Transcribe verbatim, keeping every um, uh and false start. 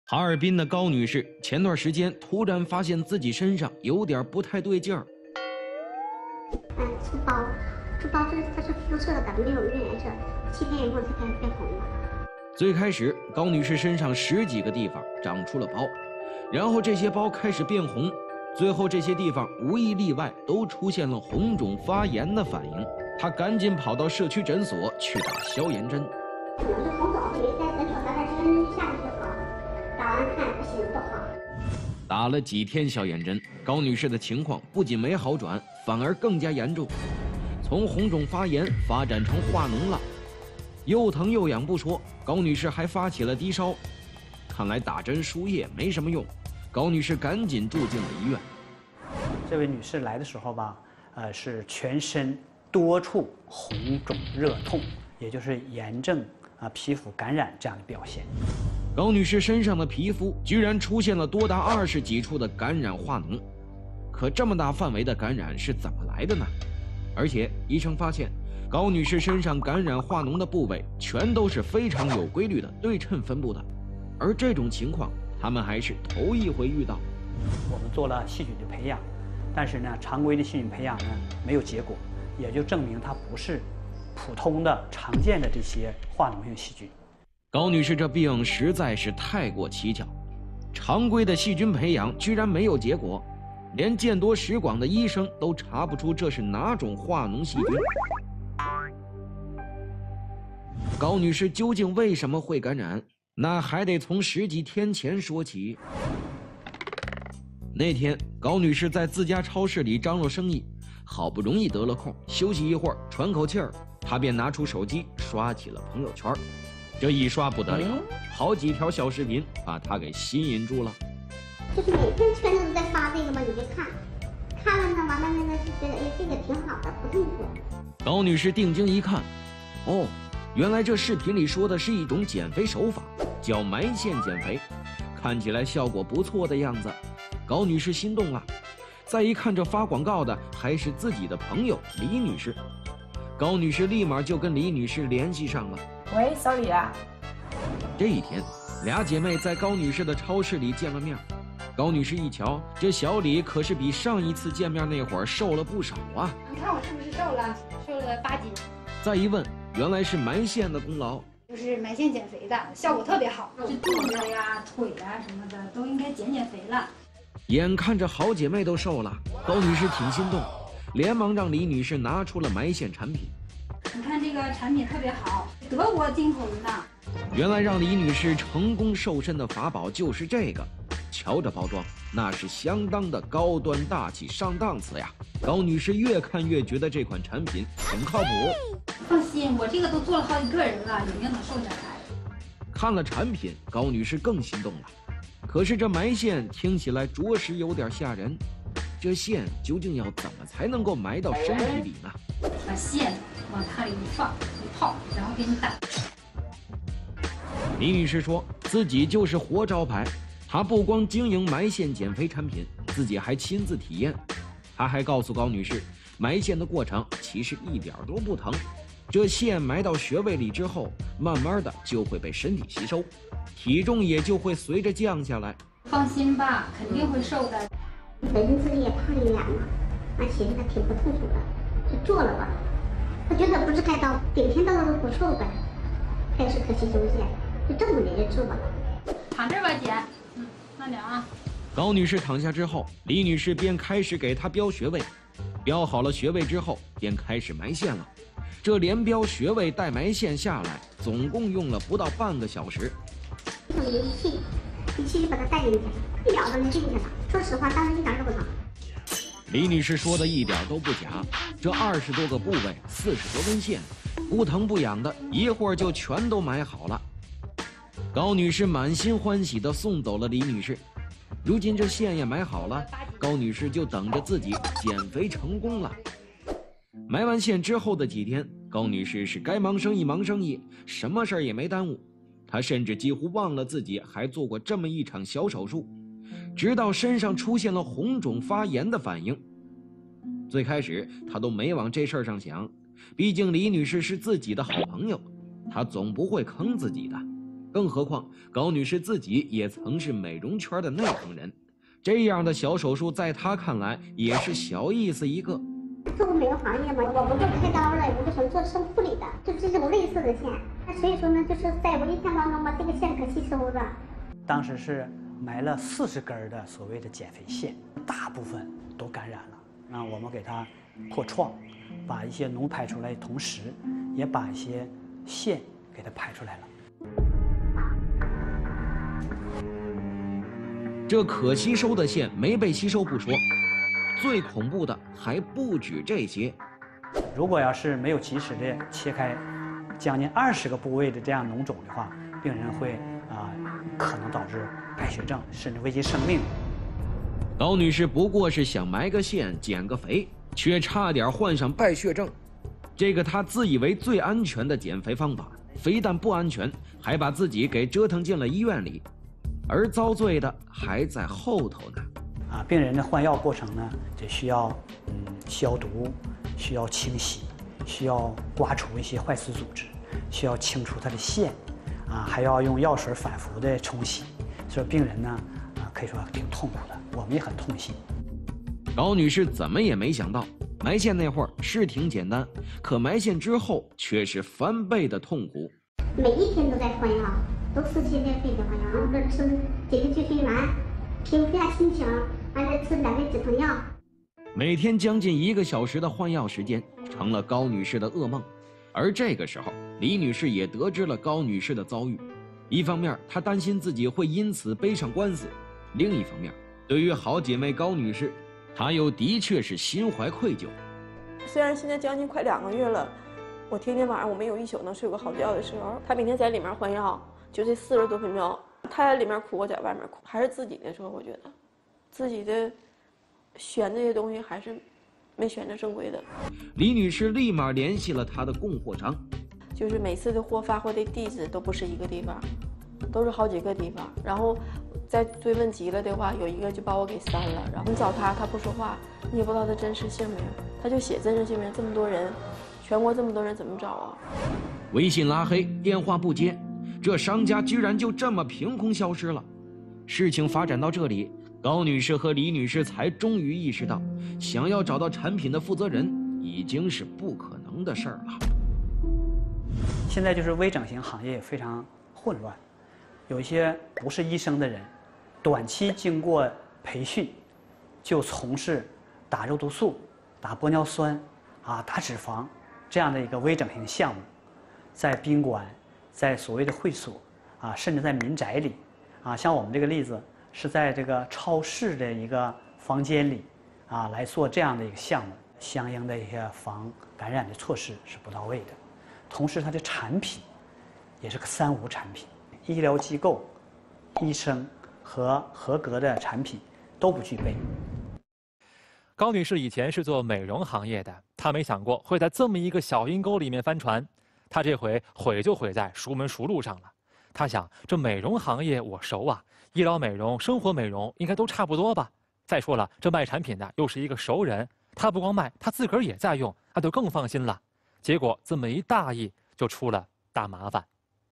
哈尔滨的高女士前段时间突然发现自己身上有点不太对劲儿。 嗯，出包，出包就是它是肤色的感觉有一点颜色，七天以后才开始变红了。 最开始，高女士身上十几个地方长出了包，然后这些包开始变红，最后这些地方无一例外都出现了红肿发炎的反应。她赶紧跑到社区诊所去打消炎针。 可能是红肿，以为在诊所打点消炎针一下子就好，打完看不行不好。 打了几天消炎针，高女士的情况不仅没好转，反而更加严重，从红肿发炎发展成化脓了，又疼又痒不说，高女士还发起了低烧。看来打针输液没什么用，高女士赶紧住进了医院。 这位女士来的时候吧，呃，是全身多处红肿热痛，也就是炎症啊、呃、皮肤感染这样的表现。 高女士身上的皮肤居然出现了多达二十几处的感染化脓，可这么大范围的感染是怎么来的呢？而且医生发现，高女士身上感染化脓的部位全都是非常有规律的对称分布的，而这种情况他们还是头一回遇到。 我们做了细菌的培养，但是呢，常规的细菌培养呢没有结果，也就证明它不是普通的常见的这些化脓性细菌。 高女士这病实在是太过蹊跷，常规的细菌培养居然没有结果，连见多识广的医生都查不出这是哪种化脓细菌。高女士究竟为什么会感染？那还得从十几天前说起。那天，高女士在自家超市里张罗生意，好不容易得了空，休息一会儿，喘口气儿，她便拿出手机刷起了朋友圈。这一刷不得了，好几条小视频把她给吸引住了。 就是每天全都在发这个嘛，你就看，看了呢，完了那个是觉得哎这个挺好的，不痛苦。 高女士定睛一看，哦，原来这视频里说的是一种减肥手法，叫埋线减肥，看起来效果不错的样子。高女士心动了，再一看这发广告的还是自己的朋友李女士，高女士立马就跟李女士联系上了。 喂，小李啊。 这一天，俩姐妹在高女士的超市里见了面。高女士一瞧，这小李可是比上一次见面那会儿瘦了不少啊！ 你看我是不是瘦了？瘦了八斤。 再一问，原来是埋线的功劳。 就是埋线减肥的，效果特别好。这肚子呀、腿呀什么的都应该减减肥了。 眼看着好姐妹都瘦了，高女士挺心动，连忙让李女士拿出了埋线产品。 你看这个产品特别好，德国进口的呢。 原来让李女士成功瘦身的法宝就是这个，瞧着包装，那是相当的高端大气上档次呀。高女士越看越觉得这款产品很靠谱。 放心，我这个都做了好几个人了，肯定能瘦下来。 看了产品，高女士更心动了。可是这埋线听起来着实有点吓人，这线究竟要怎么才能够埋到身体里呢？ 把线往它里一放一泡，然后给你打。 李女士说自己就是活招牌，她不光经营埋线减肥产品，自己还亲自体验。她还告诉高女士，埋线的过程其实一点都不疼，这线埋到穴位里之后，慢慢的就会被身体吸收，体重也就会随着降下来。 放心吧，肯定会瘦的。 本身自己也胖一点嘛，而且这个挺不痛苦的，就做了吧。我觉得不是开刀，顶天刀都不错呗，开始可吸收线，就这么的就做吧。 躺这儿吧，姐。嗯，慢点啊。 高女士躺下之后，李女士便开始给她标穴位，标好了穴位之后，便开始埋线了。这连标穴位带埋线下来，总共用了不到半个小时。 用仪器，仪器就把它带进去，一秒钟就进去了。说实话，当时一点都不疼。 李女士说的一点都不假，这二十多个部位，四十多根线，不疼不痒的，一会儿就全都埋好了。高女士满心欢喜地送走了李女士。如今这线也埋好了，高女士就等着自己减肥成功了。埋完线之后的几天，高女士是该忙生意忙生意，什么事儿也没耽误。她甚至几乎忘了自己还做过这么一场小手术，直到身上出现了红肿发炎的反应。最开始她都没往这事儿上想，毕竟李女士是自己的好朋友，她总不会坑自己的。 更何况高女士自己也曾是美容圈的内行人，这样的小手术在她看来也是小意思一个。 做美容行业嘛，我不做开刀的，我就是做生护理的，就这种类似的线。那所以说呢，就是在我印象当中吧，这个线可吸收了。 当时是埋了四十根的所谓的减肥线，大部分都感染了。那我们给它破创，把一些脓排出来，同时也把一些线给它排出来了。 这可吸收的线没被吸收不说，最恐怖的还不止这些。 如果要是没有及时的切开将近二十个部位的这样脓肿的话，病人会啊、呃、可能导致败血症，甚至危及生命。 高女士不过是想埋个线减个肥，却差点患上败血症。这个她自以为最安全的减肥方法，非但不安全，还把自己给折腾进了医院里，而遭罪的还在后头呢。 啊，病人的换药过程呢，就需要嗯消毒，需要清洗，需要刮除一些坏死组织，需要清除它的线，啊，还要用药水反复的冲洗，所以病人呢，啊，可以说挺痛苦的，我们也很痛心。 高女士怎么也没想到，埋线那会儿是挺简单，可埋线之后却是翻倍的痛苦。 每一天都在换药，都撕心裂肺的换药，然后吃几个聚水丸，平复下心情，完了吃两味止疼药。 每天将近一个小时的换药时间，成了高女士的噩梦。而这个时候，李女士也得知了高女士的遭遇。一方面，她担心自己会因此背上官司；另一方面，对于好姐妹高女士，她又的确是心怀愧疚。 虽然现在将近快两个月了，我天天晚上我没有一宿能睡过好觉的时候，她每天在里面换药，就这四十多分钟，她在里面哭，我在外面哭，还是自己的错。我觉得，自己的选这些东西还是没选择正规的。 李女士立马联系了她的供货商， 就是每次的货发货的地址都不是一个地方，都是好几个地方。然后再追问急了的话，有一个就把我给删了。然后你找他，他不说话，你也不知道他真实姓名，他就写真实姓名。这么多人，全国这么多人怎么找啊？ 微信拉黑，电话不接，这商家居然就这么凭空消失了。事情发展到这里，高女士和李女士才终于意识到，想要找到产品的负责人已经是不可能的事儿了。 现在就是微整形行业非常混乱，有一些不是医生的人，短期经过培训，就从事打肉毒素、打玻尿酸、啊打脂肪这样的一个微整形项目，在宾馆、在所谓的会所啊，甚至在民宅里，啊，像我们这个例子。是在这个超市的一个房间里，啊，来做这样的一个项目，相应的一些防感染的措施是不到位的，同时它的产品也是个三无产品，医疗机构、医生和合格的产品都不具备。 高女士以前是做美容行业的，她没想过会在这么一个小阴沟里面翻船，她这回毁就毁在熟门熟路上了。她想，这美容行业我熟啊。医疗美容、生活美容应该都差不多吧。再说了，这卖产品的又是一个熟人，他不光卖，他自个儿也在用，那就更放心了。结果这么一大意，就出了大麻烦。